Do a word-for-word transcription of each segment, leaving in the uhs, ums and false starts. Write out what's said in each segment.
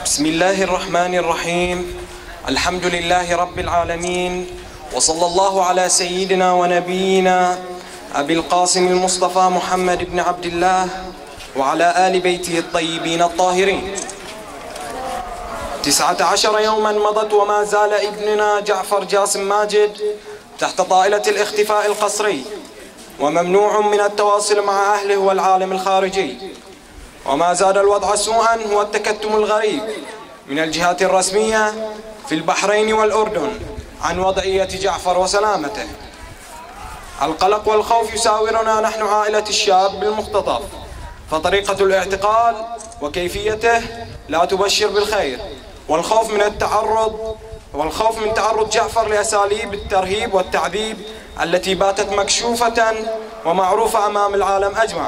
بسم الله الرحمن الرحيم. الحمد لله رب العالمين، وصلى الله على سيدنا ونبينا أبي القاسم المصطفى محمد بن عبد الله وعلى آل بيته الطيبين الطاهرين. تسعة عشر يوما مضت وما زال ابننا جعفر جاسم ماجد تحت طائلة الاختفاء القسري، وممنوع من التواصل مع أهله والعالم الخارجي. وما زاد الوضع سوءا هو التكتم الغريب من الجهات الرسمية في البحرين والأردن عن وضعية جعفر وسلامته. القلق والخوف يساورنا نحن عائلة الشاب بالمختطف، فطريقة الاعتقال وكيفيته لا تبشر بالخير، والخوف من التعرض والخوف من تعرض جعفر لأساليب الترهيب والتعذيب التي باتت مكشوفة ومعروفة أمام العالم أجمع.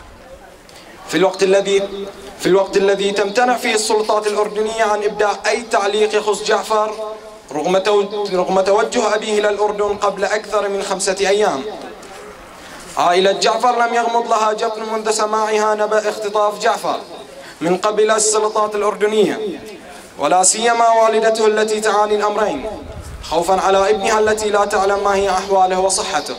في الوقت الذي في الوقت الذي تمتنع فيه السلطات الأردنية عن إبداء أي تعليق يخص جعفر رغم رغم توجه أبيه إلى الأردن قبل أكثر من خمسة أيام. عائلة جعفر لم يغمض لها جفن منذ سماعها نبأ اختطاف جعفر من قبل السلطات الأردنية، ولا سيما والدته التي تعاني الأمرين خوفا على ابنها التي لا تعلم ما هي أحواله وصحته.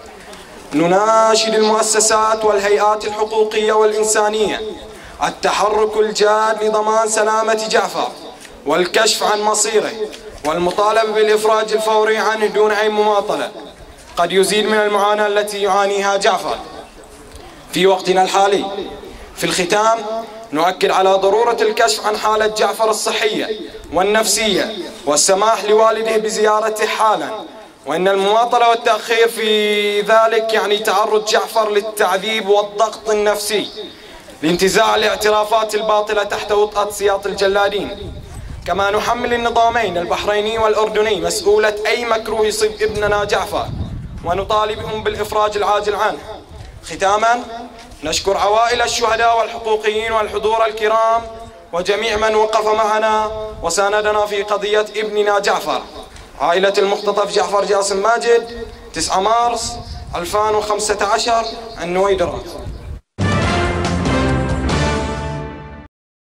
نناشد المؤسسات والهيئات الحقوقية والإنسانية التحرك الجاد لضمان سلامة جعفر والكشف عن مصيره، والمطالبة بالإفراج الفوري عنه دون أي مماطلة قد يزيد من المعاناة التي يعانيها جعفر في وقتنا الحالي. في الختام نؤكد على ضرورة الكشف عن حالة جعفر الصحية والنفسية والسماح لوالده بزيارته حالا، وإن المماطلة والتأخير في ذلك يعني تعرض جعفر للتعذيب والضغط النفسي لانتزاع الاعترافات الباطلة تحت وطأة سياط الجلادين. كما نحمل النظامين البحريني والأردني مسؤولة أي مكروه يصيب ابننا جعفر، ونطالبهم بالإفراج العاجل عنه. ختاما نشكر عوائل الشهداء والحقوقيين والحضور الكرام وجميع من وقف معنا وساندنا في قضية ابننا جعفر. عائلة المختطف جعفر جاسم ماجد، تسعة مارس ألفين وخمسة عشر، النويدرة.